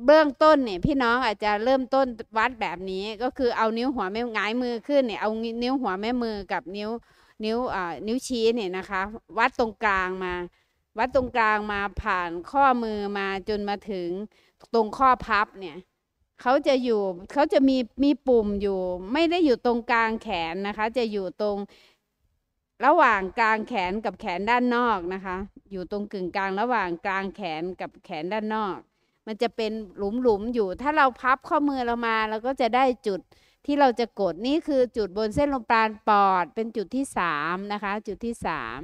เบื้องต้นเนี่ยพี่น้องอาจจะเริ่มต้นวัดแบบนี้ก็คือเอานิ้วหัวแม่หงายมือขึ้นเนี่ยเอานิ้วหัวแม่มือกับนิ้วนิ้วอ่านิ้วชี้เนี่ยนะคะวัดตรงกลางมาวัดตรงกลางมาผ่านข้อมือมาจนมาถึงตรงข้อพับเนี่ยเขาจะอยู่เขาจะมีมีปุ่มอยู่ไม่ได้อยู่ตรงกลางแขนนะคะจะอยู่ตรงระหว่างกลางแขนกับแขนด้านนอกนะคะอยู่ตรงกึ่งกลางระหว่างกลางแขนกับแขนด้านนอกมันจะเป็นหลุมๆอยู่ถ้าเราพับข้อมือเรามาเราก็จะได้จุดที่เราจะกดนี่คือจุดบนเส้นลมปราณปอดเป็นจุดที่สามนะคะจุดที่สาม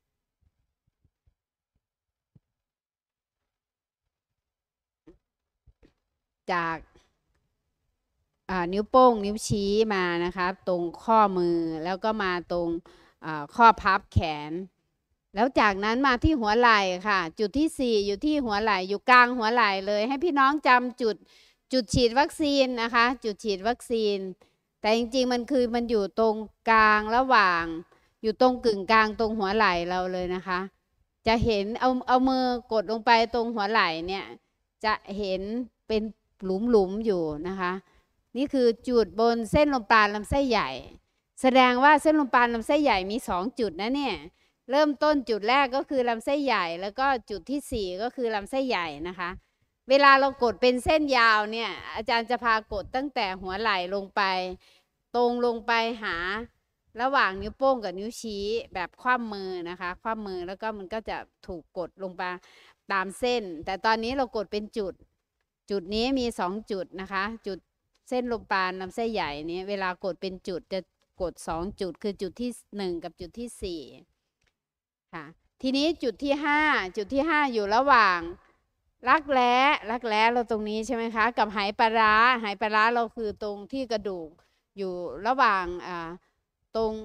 จากนิ้วโป้งนิ้วชี้มานะคะตรงข้อมือแล้วก็มาตรงข้อพับแขนแล้วจากนั้นมาที่หัวไหล่ค่ะจุดที่สี่อยู่ที่หัวไหล่อยู่กลางหัวไหล่เลยให้พี่น้องจำจุดจุดฉีดวัคซีนนะคะจุดฉีดวัคซีนแต่จริงๆมันคือมันอยู่ตรงกลางระหว่างอยู่ตรงกึ่งกลางตรงหัวไหล่เราเลยนะคะจะเห็นเอาเอามือกดลงไปตรงหัวไหล่เนี่ยจะเห็นเป็นหลุมๆอยู่นะคะนี่คือจุดบนเส้นลมปราณลำไส้ใหญ่แสดงว่าเส้นลมปราณลำไส้ใหญ่มีสองจุดนะเนี่ยเริ่มต้นจุดแรกก็คือลำไส้ใหญ่แล้วก็จุดที่สี่ก็คือลำไส้ใหญ่นะคะเวลาเรากดเป็นเส้นยาวเนี่ยอาจารย์จะพากดตั้งแต่หัวไหล่ลงไปตรงลงไปหาระหว่างนิ้วโป้งกับนิ้วชี้แบบคว่ำมือนะคะคว่ำมือแล้วก็มันก็จะถูกกดลงไปตามเส้นแต่ตอนนี้เรากดเป็นจุดจุดนี้มีสองจุดนะคะจุดเส้นลมปราณลำไส้ใหญ่นี้เวลากดเป็นจุดจะกดสองจุดคือจุดที่หนึ่งกับจุดที่สี่ค่ะทีนี้จุดที่ห้าจุดที่ห้าอยู่ระหว่างรักแร้รักแร้เราตรงนี้ใช่ไหมคะกับไหปลาร้าไหปลาร้าเราคือตรงที่กระดูกอยู่ระหว่างอ่าตรง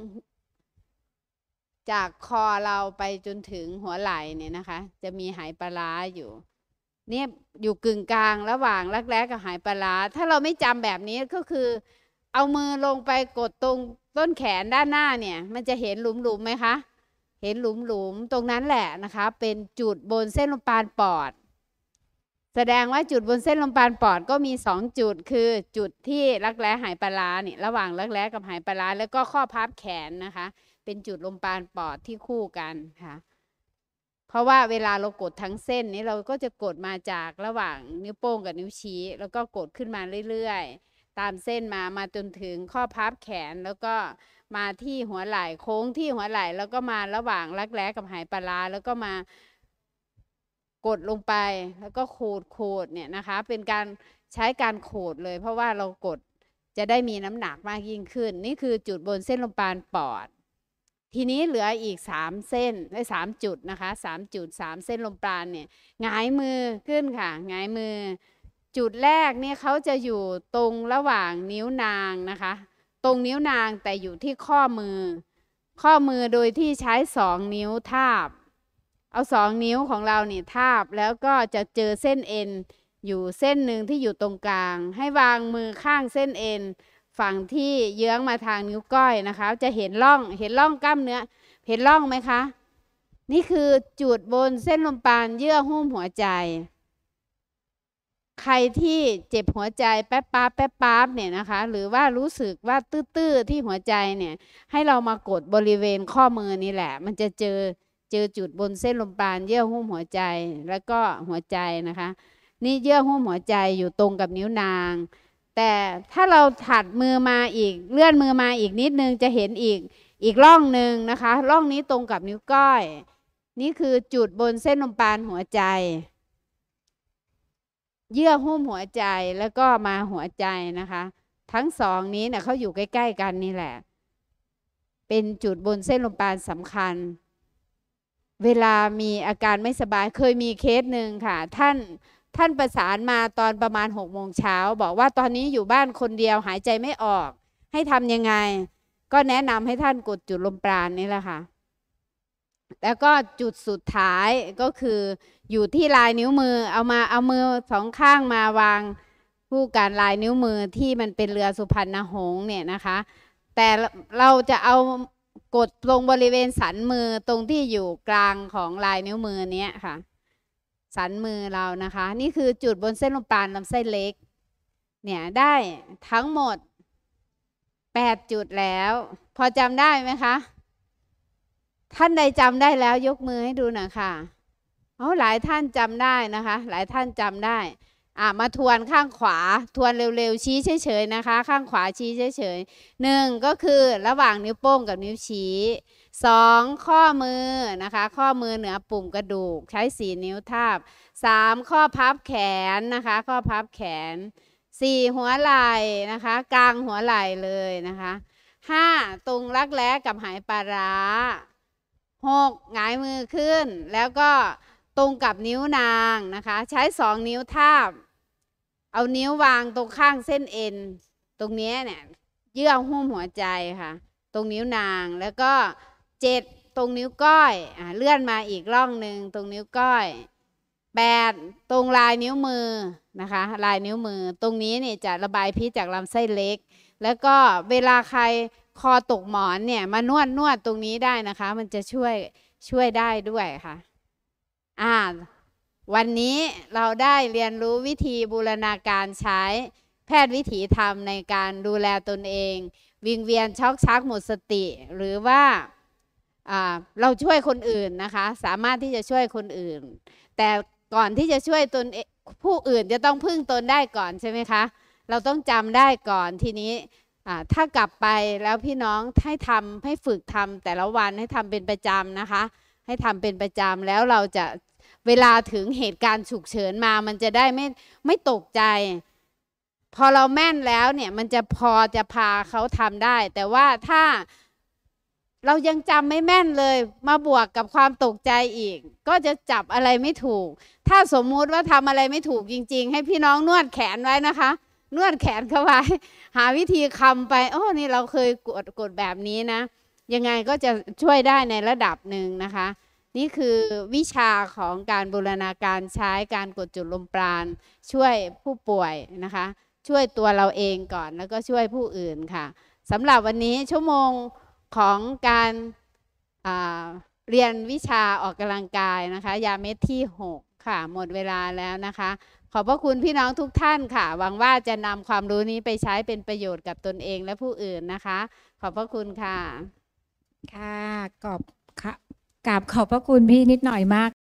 จากคอเราไปจนถึงหัวไหล่เนี่ยนะคะจะมีไหปลาร้าอยู่เนี่ยอยู่กึ่งกลางระหว่างรักแร้กับไหปลาร้าถ้าเราไม่จำแบบนี้ก็คือเอามือลงไปกดตรงต้นแขนด้านหน้าเนี่ยมันจะเห็นหลุมๆไหมคะเห็นหลุมๆตรงนั้นแหละนะคะเป็นจุดบนเส้นลมปราณปอดแสดงว่าจุดบนเส้นลมปราณปอดก็มีสองจุดคือจุดที่รักแร้ไหปลาร้าเนี่ยระหว่างรักแร้กับไหปลาร้าแล้วก็ข้อพับแขนนะคะเป็นจุดลมปราณปอดที่คู่กันค่ะเพราะว่าเวลาเรากดทั้งเส้นนี้เราก็จะกดมาจากระหว่างนิ้วโป้งกับนิ้วชี้แล้วก็กดขึ้นมาเรื่อยๆตามเส้นมามาจนถึงข้อพับแขนแล้วก็มาที่หัวไหล่โค้งที่หัวไหล่แล้วก็มาระหว่างรักแร้กับไหปลาร้าแล้วก็มากดลงไปแล้วก็ขูดขูดเนี่ยนะคะเป็นการใช้การขูดเลยเพราะว่าเรากดจะได้มีน้ำหนักมากยิ่งขึ้นนี่คือจุดบนเส้นลมปราณปอดทีนี้เหลืออีกสามเส้นได้สามจุดนะคะสามจุดสามเส้นลมปราณเนี่ยหงายมือขึ้นค่ะหงายมือจุดแรกเนี่ยเขาจะอยู่ตรงระหว่างนิ้วนางนะคะตรงนิ้วนางแต่อยู่ที่ข้อมือข้อมือโดยที่ใช้สองนิ้วทาบเอาสองนิ้วของเราเนี่ยทาบแล้วก็จะเจอเส้นเอ็นอยู่เส้นหนึ่งที่อยู่ตรงกลางให้วางมือข้างเส้นเอ็นฝั่งที่เยื้องมาทางนิ้วก้อยนะคะจะเห็นร่องเห็นร่องกล้ามเนื้อเห็นร่องไหมคะนี่คือจุดบนเส้นลมปราณเยื่อหุ้มหัวใจใครที่เจ็บหัวใจแป๊บป๊าบแป๊บป๊าบเนี่ยนะคะหรือว่ารู้สึกว่าตื้อๆที่หัวใจเนี่ยให้เรามากดบริเวณข้อมือนี่แหละมันจะเจอเจอจุดบนเส้นลมปราณเยื่อหุ้มหัวใจแล้วก็หัวใจนะคะนี่เยื่อหุ้มหัวใจอยู่ตรงกับนิ้วนางแต่ถ้าเราถัดมือมาอีกเลื่อนมือมาอีกนิดนึงจะเห็นอีกอีกร่องหนึ่งนะคะร่องนี้ตรงกับนิ้วก้อยนี่คือจุดบนเส้นลมปราณหัวใจเยื่อหุ้มหัวใจแล้วก็มาหัวใจนะคะทั้งสองนี้เนี่ยเขาอยู่ใกล้ๆกันนี่แหละเป็นจุดบนเส้นลมปราณสำคัญเวลามีอาการไม่สบายเคยมีเคสหนึ่งค่ะท่านท่านประสานมาตอนประมาณหกโมงเช้าบอกว่าตอนนี้อยู่บ้านคนเดียวหายใจไม่ออกให้ทำยังไงก็แนะนำให้ท่านกดจุดลมปราณนี่แหละค่ะแล้วก็จุดสุดท้ายก็คืออยู่ที่ลายนิ้วมือเอามาเอามือสองข้างมาวางคู่กันลายนิ้วมือที่มันเป็นเรือสุพรรณหงส์เนี่ยนะคะแต่เราจะเอากดลงบริเวณสันมือตรงที่อยู่กลางของลายนิ้วมือเนี้ยค่ะสันมือเรานะคะนี่คือจุดบนเส้นลมปราณลำไส้เล็กเนี่ยได้ทั้งหมดแปดจุดแล้วพอจำได้ไหมคะท่านใดจำได้แล้วยกมือให้ดูหน่อยค่ะเอาหลายท่านจำได้นะคะหลายท่านจำได้อ่ะมาทวนข้างขวาทวนเร็วๆชี้เฉยๆนะคะข้างขวาชี้เฉยๆหนึ่งก็คือระหว่างนิ้วโป้งกับนิ้วชี้สองข้อมือนะคะข้อมือเหนือปุ่มกระดูกใช้สี่นิ้วทาบสามข้อพับแขนนะคะข้อพับแขนสี่หัวไหล่นะคะกลางหัวไหล่เลยนะคะห้าตรงรักแร้กับหายปลาร้าหกหงายมือขึ้นแล้วก็ตรงกับนิ้วนางนะคะใช้สองนิ้วทาบเอานิ้ววางตรงข้างเส้นเอ็นตรงนี้เนี่ยเยื่อหุ้มหัวใจค่ะตรงนิ้วนางแล้วก็เจ็ดตรงนิ้วก้อยอ่าเลื่อนมาอีกร่องหนึ่งตรงนิ้วก้อยแปดตรงลายนิ้วมือนะคะลายนิ้วมือตรงนี้เนี่ยจะระบายพิษจากลำไส้เล็กแล้วก็เวลาใครคอตกหมอนเนี่ยมานวดนวดตรงนี้ได้นะคะมันจะช่วยช่วยได้ด้วยค่ะอ่าวันนี้เราได้เรียนรู้วิธีบูรณาการใช้แพทย์วิถีธรรมในการดูแลตนเองวิงเวียนช็อกชักหมดสติหรือว่าเราช่วยคนอื่นนะคะสามารถที่จะช่วยคนอื่นแต่ก่อนที่จะช่วยตนผู้อื่นจะต้องพึ่งตนได้ก่อนใช่ไหมคะเราต้องจำได้ก่อนทีนี้ถ้ากลับไปแล้วพี่น้องให้ทำให้ฝึกทำแต่ละวันให้ทำเป็นประจำนะคะให้ทำเป็นประจำแล้วเราจะเวลาถึงเหตุการณ์ฉุกเฉินมามันจะได้ไม่ไม่ตกใจพอเราแม่นแล้วเนี่ยมันจะพอจะพาเขาทำได้แต่ว่าถ้าเรายังจำไม่แม่นเลยมาบวกกับความตกใจอีกก็จะจับอะไรไม่ถูกถ้าสมมุติว่าทำอะไรไม่ถูกจริงๆให้พี่น้องนวดแขนไว้นะคะนวดแขนเข้าไว้หาวิธีคำไปโอ้นี่เราเคยกดกดแบบนี้นะยังไงก็จะช่วยได้ในระดับหนึ่งนะคะนี่คือวิชาของการบูรณาการใช้การกดจุดลมปราณช่วยผู้ป่วยนะคะช่วยตัวเราเองก่อนแล้วก็ช่วยผู้อื่นค่ะสำหรับวันนี้ชั่วโมงของการเรียนวิชาออกกำลังกายนะคะยาเม็ดที่หกค่ะหมดเวลาแล้วนะคะขอบพระคุณพี่น้องทุกท่านค่ะหวังว่าจะนำความรู้นี้ไปใช้เป็นประโยชน์กับตนเองและผู้อื่นนะคะขอบพระคุณค่ะค่ะขอบค่ะกราบขอบพระคุณพี่นิดหน่อยมาก